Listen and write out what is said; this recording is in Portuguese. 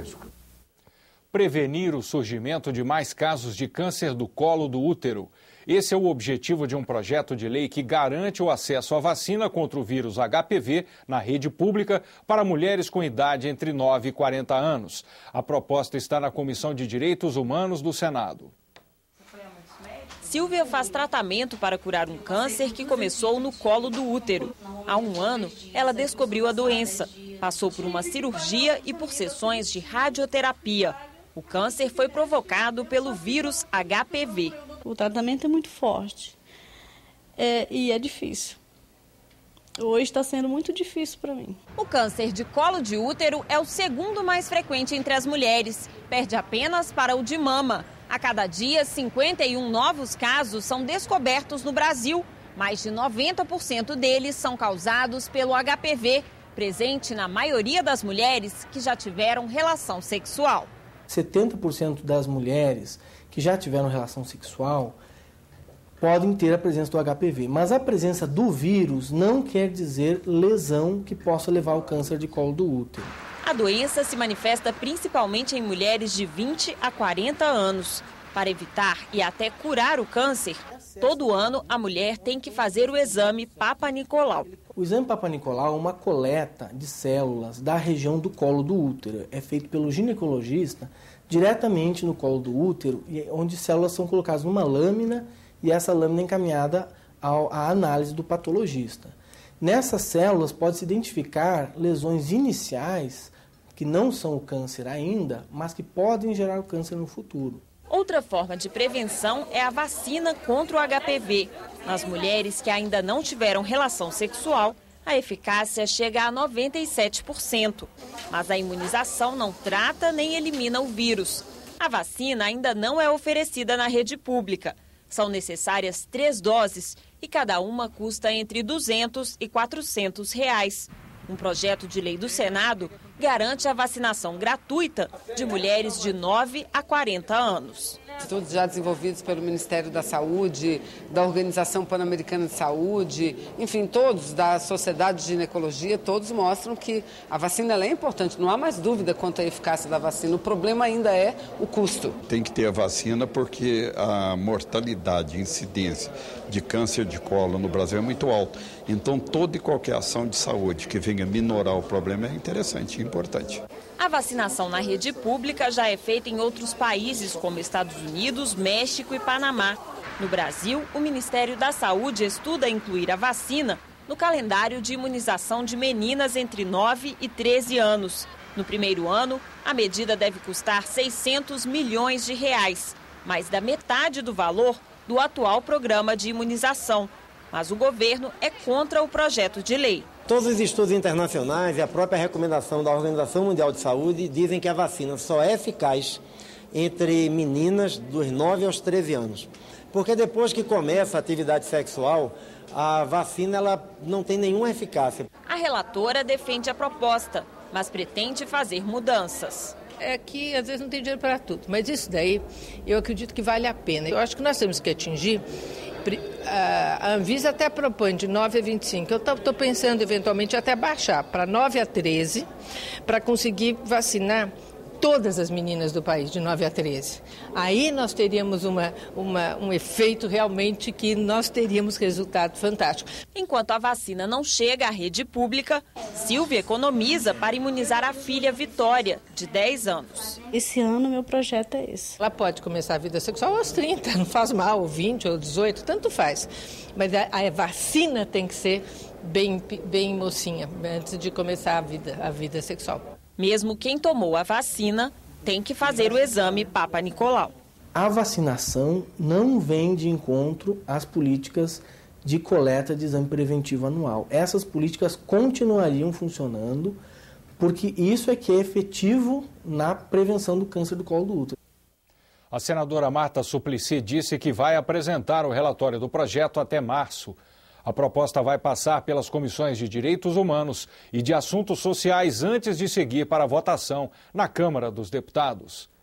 estratégico. Prevenir o surgimento de mais casos de câncer do colo do útero. Esse é o objetivo de um projeto de lei que garante o acesso à vacina contra o vírus HPV na rede pública para mulheres com idade entre 9 e 40 anos. A proposta está na Comissão de Direitos Humanos do Senado. Silvia faz tratamento para curar um câncer que começou no colo do útero. Há um ano, ela descobriu a doença. Passou por uma cirurgia e por sessões de radioterapia. O câncer foi provocado pelo vírus HPV. O tratamento é muito forte e é difícil. Hoje está sendo muito difícil para mim. O câncer de colo de útero é o segundo mais frequente entre as mulheres. Perde apenas para o de mama. A cada dia, 51 novos casos são descobertos no Brasil. Mais de 90% deles são causados pelo HPV, presente na maioria das mulheres que já tiveram relação sexual. 70% das mulheres que já tiveram relação sexual podem ter a presença do HPV, mas a presença do vírus não quer dizer lesão que possa levar ao câncer de colo do útero. A doença se manifesta principalmente em mulheres de 20 a 40 anos. Para evitar e até curar o câncer, todo ano a mulher tem que fazer o exame Papa Nicolau. O exame Papa Nicolau é uma coleta de células da região do colo do útero. É feito pelo ginecologista diretamente no colo do útero, onde células são colocadas numa lâmina e essa lâmina é encaminhada à análise do patologista. Nessas células pode-se identificar lesões iniciais que não são o câncer ainda, mas que podem gerar o câncer no futuro. Outra forma de prevenção é a vacina contra o HPV. Nas mulheres que ainda não tiveram relação sexual, a eficácia chega a 97%. Mas a imunização não trata nem elimina o vírus. A vacina ainda não é oferecida na rede pública. São necessárias 3 doses e cada uma custa entre R$ 200 e R$ 400. Um projeto de lei do Senado garante a vacinação gratuita de mulheres de 9 a 40 anos. Estudos já desenvolvidos pelo Ministério da Saúde, da Organização Pan-Americana de Saúde, enfim, todos da Sociedade de Ginecologia, todos mostram que a vacina ela é importante, não há mais dúvida quanto à eficácia da vacina, o problema ainda é o custo. Tem que ter a vacina porque a mortalidade, incidência de câncer de colo no Brasil é muito alta. Então, toda e qualquer ação de saúde que venha minorar o problema é interessante e importante. A vacinação na rede pública já é feita em outros países, como Estados Unidos, México e Panamá. No Brasil, o Ministério da Saúde estuda incluir a vacina no calendário de imunização de meninas entre 9 e 13 anos. No primeiro ano, a medida deve custar R$ 600 milhões, mais da metade do valor do atual programa de imunização. Mas o governo é contra o projeto de lei. Todos os estudos internacionais e a própria recomendação da Organização Mundial de Saúde dizem que a vacina só é eficaz entre meninas dos 9 aos 13 anos. Porque depois que começa a atividade sexual, a vacina ela não tem nenhuma eficácia. A relatora defende a proposta, mas pretende fazer mudanças. É que às vezes não tem dinheiro para tudo, mas isso daí eu acredito que vale a pena. Eu acho que nós temos que atingir. A Anvisa até propõe de 9 a 25. Eu estou pensando eventualmente até baixar para 9 a 13, para conseguir vacinar todas as meninas do país, de 9 a 13. Aí nós teríamos um efeito realmente que nós teríamos resultado fantástico. Enquanto a vacina não chega à rede pública, Silvia economiza para imunizar a filha Vitória, de 10 anos. Esse ano meu projeto é esse. Ela pode começar a vida sexual aos 30, não faz mal, ou 20, ou 18, tanto faz. Mas a vacina tem que ser bem mocinha, antes de começar a vida sexual. Mesmo quem tomou a vacina tem que fazer o exame Papa Nicolau. A vacinação não vem de encontro às políticas de coleta de exame preventivo anual. Essas políticas continuariam funcionando porque isso é que é efetivo na prevenção do câncer do colo do útero. A senadora Marta Suplicy disse que vai apresentar o relatório do projeto até março. A proposta vai passar pelas comissões de Direitos Humanos e de Assuntos Sociais antes de seguir para a votação na Câmara dos Deputados.